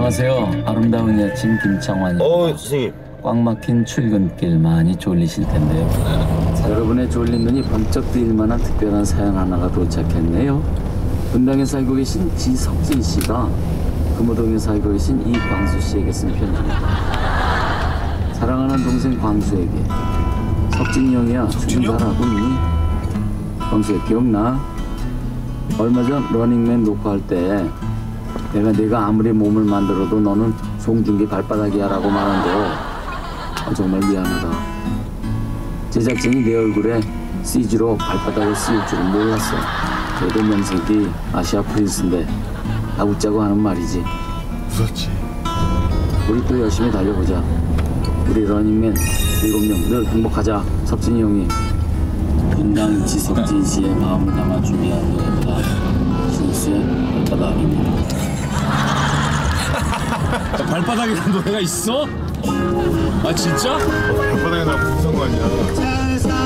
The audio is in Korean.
안녕하세요. 아름다운 여친 김창완입니다. 선생님. 꽉 막힌 출근길 많이 졸리실 텐데요. 여러분의 졸린 눈이 번쩍 뜨일 만한 특별한 사연 하나가 도착했네요. 분당에 살고 계신 지석진 씨가 금호동에 살고 계신 이광수 씨에게 쓴 편지입니다. 사랑하는 동생 광수에게. 석진이 형이야, 좀 잘하고 있니? 광수야, 기억나? 얼마 전 러닝맨 녹화할 때 내가 아무리 몸을 만들어도 너는 송중기 발바닥이야 라고 말한대요. 정말 미안하다. 제작진이 내 얼굴에 CG로 발바닥을 씌울 줄은 몰랐어. 그래도 명색이 아시아 프린스인데 다 웃자고 하는 말이지. 웃었지. 우리 또 열심히 달려보자. 우리 러닝맨 7명 늘 행복하자. 석진이 형이. 분당 지석진 씨의 마음을 담아 준비한 노래입니다. 신수의 발바닥입니다. 발바닥이라는 노래가 있어? 아 진짜? 발바닥에 나 무슨 상관이야.